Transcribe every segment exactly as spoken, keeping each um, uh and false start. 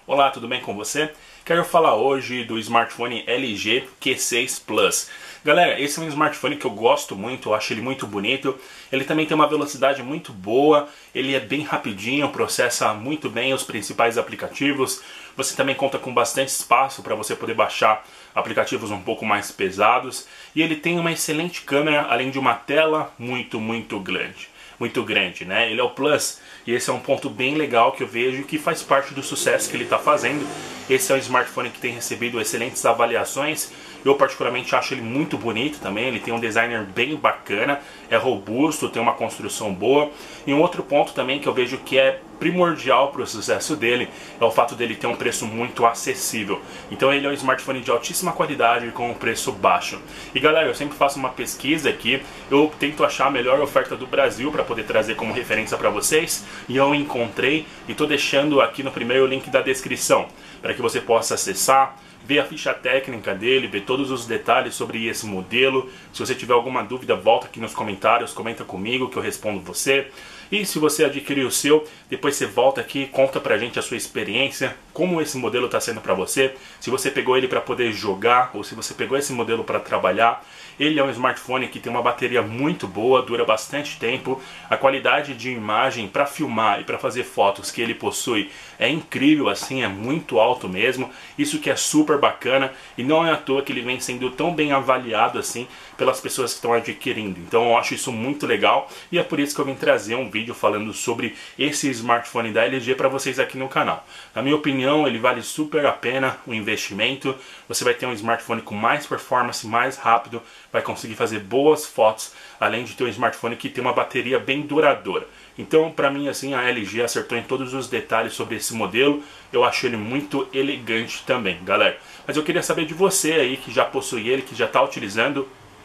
Olá, tudo bem com você? Quero falar hoje do smartphone L G Q seis Plus. Galera, esse é um smartphone que eu gosto muito, eu acho ele muito bonito. Ele também tem uma velocidade muito boa, ele é bem rapidinho, processa muito bem os principais aplicativos. Você também conta com bastante espaço para você poder baixar aplicativos um pouco mais pesados. E ele tem uma excelente câmera, além de uma tela muito, muito grande. Muito grande, né? Ele é o Plus e esse é um ponto bem legal que eu vejo que faz parte do sucesso que ele está fazendo. Esse é um smartphone que tem recebido excelentes avaliações. Eu particularmente acho ele muito bonito também, ele tem um designer bem bacana, é robusto, tem uma construção boa. E um outro ponto também que eu vejo que é primordial para o sucesso dele é o fato dele ter um preço muito acessível. Então ele é um smartphone de altíssima qualidade com um preço baixo. E galera, eu sempre faço uma pesquisa aqui, eu tento achar a melhor oferta do Brasil para poder trazer como referência para vocês, e eu encontrei e estou deixando aqui no primeiro link da descrição para que você possa acessar, ver a ficha técnica dele, ver todos os detalhes sobre esse modelo. Se você tiver alguma dúvida, volta aqui nos comentários, comenta comigo que eu respondo você. E se você adquirir o seu, depois você volta aqui e conta pra gente a sua experiência, como esse modelo está sendo pra você, se você pegou ele para poder jogar ou se você pegou esse modelo para trabalhar. Ele é um smartphone que tem uma bateria muito boa, dura bastante tempo, a qualidade de imagem para filmar e para fazer fotos que ele possui é incrível, assim, é muito alto mesmo, isso que é super bacana e não é à toa que ele vem sendo tão bem avaliado assim pelas pessoas que estão adquirindo. Então eu acho isso muito legal e é por isso que eu vim trazer um vídeo falando sobre esse smartphone da L G para vocês aqui no canal. Na minha opinião, ele vale super a pena o investimento. Você vai ter um smartphone com mais performance, mais rápido, vai conseguir fazer boas fotos, além de ter um smartphone que tem uma bateria bem duradoura. Então, para mim, assim, a L G acertou em todos os detalhes sobre esse modelo. Eu acho ele muito elegante também, galera. Mas eu queria saber de você aí que já possui ele, que já está utilizando,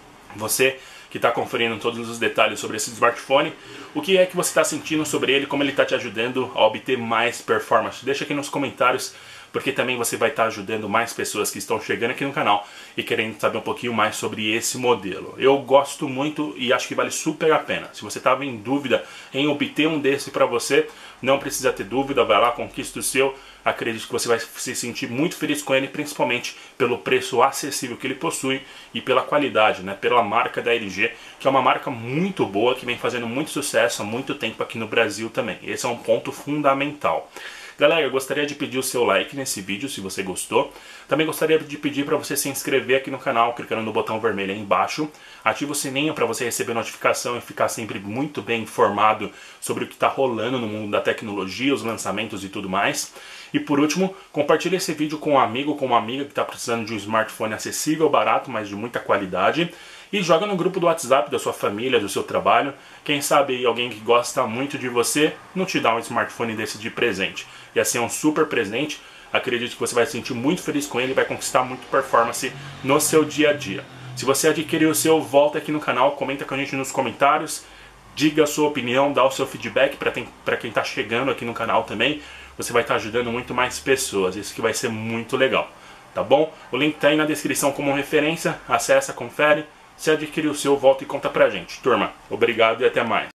você que está conferindo todos os detalhes sobre esse smartphone, o que é que você está sentindo sobre ele, como ele está te ajudando a obter mais performance. Deixa aqui nos comentários, porque também você vai estar ajudando mais pessoas que estão chegando aqui no canal e querendo saber um pouquinho mais sobre esse modelo. Eu gosto muito e acho que vale super a pena. Se você estava em dúvida em obter um desse para você, não precisa ter dúvida, vai lá, conquista o seu. Acredito que você vai se sentir muito feliz com ele, principalmente pelo preço acessível que ele possui e pela qualidade, né? Pela marca da L G, que é uma marca muito boa, que vem fazendo muito sucesso há muito tempo aqui no Brasil também. Esse é um ponto fundamental. Galera, eu gostaria de pedir o seu like nesse vídeo se você gostou. Também gostaria de pedir para você se inscrever aqui no canal, clicando no botão vermelho aí embaixo. Ativa o sininho para você receber notificação e ficar sempre muito bem informado sobre o que está rolando no mundo da tecnologia, os lançamentos e tudo mais. E por último, compartilhe esse vídeo com um amigo, com uma amiga que está precisando de um smartphone acessível, barato, mas de muita qualidade. E joga no grupo do WhatsApp da sua família, do seu trabalho. Quem sabe alguém que gosta muito de você não te dá um smartphone desse de presente. E assim é um super presente. Acredito que você vai se sentir muito feliz com ele e vai conquistar muito performance no seu dia a dia. Se você adquirir o seu, volta aqui no canal, comenta com a gente nos comentários. Diga a sua opinião, dá o seu feedback para quem está chegando aqui no canal também. Você vai estar ajudando muito mais pessoas. Isso que vai ser muito legal. Tá bom? O link está aí na descrição como referência. Acessa, confere. Se adquirir o seu, volta e conta pra gente. Turma, obrigado e até mais.